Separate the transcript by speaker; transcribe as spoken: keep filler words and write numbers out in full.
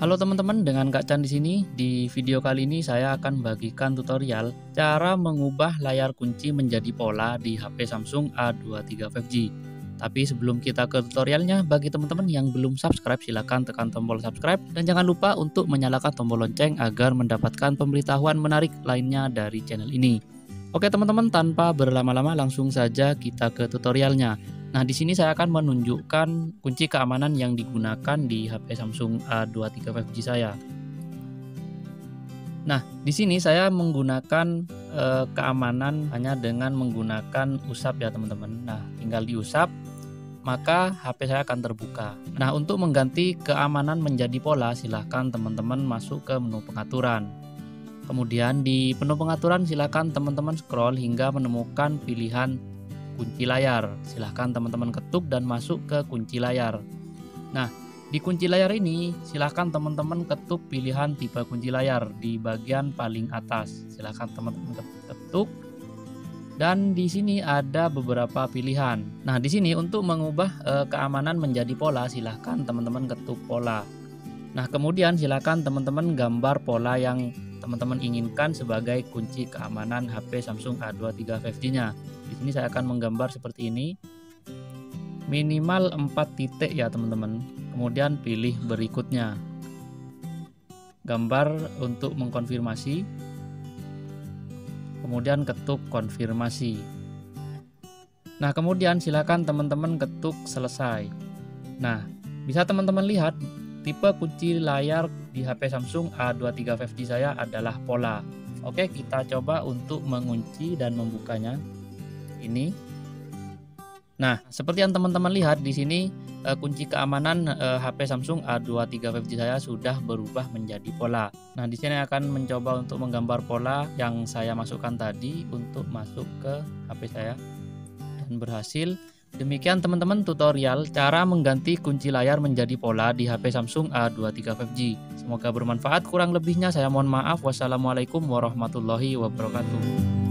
Speaker 1: Halo teman-teman, dengan Kak Chan di sini. Di video kali ini saya akan bagikan tutorial cara mengubah layar kunci menjadi pola di H P Samsung A dua tiga lima G. Tapi sebelum kita ke tutorialnya, bagi teman-teman yang belum subscribe, silahkan tekan tombol subscribe dan jangan lupa untuk menyalakan tombol lonceng agar mendapatkan pemberitahuan menarik lainnya dari channel ini. Oke teman-teman, tanpa berlama-lama langsung saja kita ke tutorialnya. Nah, di sini saya akan menunjukkan kunci keamanan yang digunakan di H P Samsung A dua tiga lima G saya. Nah, di sini saya menggunakan e, keamanan hanya dengan menggunakan usap ya teman-teman. Nah, tinggal diusap, maka H P saya akan terbuka. Nah, untuk mengganti keamanan menjadi pola, silahkan teman-teman masuk ke menu pengaturan. Kemudian di menu pengaturan silahkan teman-teman scroll hingga menemukan pilihan kunci layar. Silahkan teman-teman ketuk dan masuk ke kunci layar. Nah, di kunci layar ini silahkan teman-teman ketuk pilihan tipe kunci layar di bagian paling atas. Silahkan teman-teman ketuk. Dan di sini ada beberapa pilihan. Nah, di sini untuk mengubah e, keamanan menjadi pola, silahkan teman-teman ketuk pola. Nah, kemudian silahkan teman-teman gambar pola yang teman-teman inginkan sebagai kunci keamanan H P Samsung A dua tiga lima G-nya. Di sini saya akan menggambar seperti ini. Minimal empat titik ya, teman-teman. Kemudian pilih berikutnya. Gambar untuk mengkonfirmasi. Kemudian ketuk konfirmasi. Nah, kemudian silakan teman-teman ketuk selesai. Nah, bisa teman-teman lihat tipe kunci layar di H P Samsung A dua tiga lima G saya adalah pola. Oke, kita coba untuk mengunci dan membukanya. Ini. Nah, seperti yang teman-teman lihat di sini eh, kunci keamanan eh, H P Samsung A dua tiga lima G saya sudah berubah menjadi pola. Nah, di sini akan mencoba untuk menggambar pola yang saya masukkan tadi untuk masuk ke H P saya dan berhasil. Demikian teman-teman tutorial cara mengganti kunci layar menjadi pola di H P Samsung A dua tiga lima G. Semoga bermanfaat, kurang lebihnya saya mohon maaf. Wassalamualaikum warahmatullahi wabarakatuh.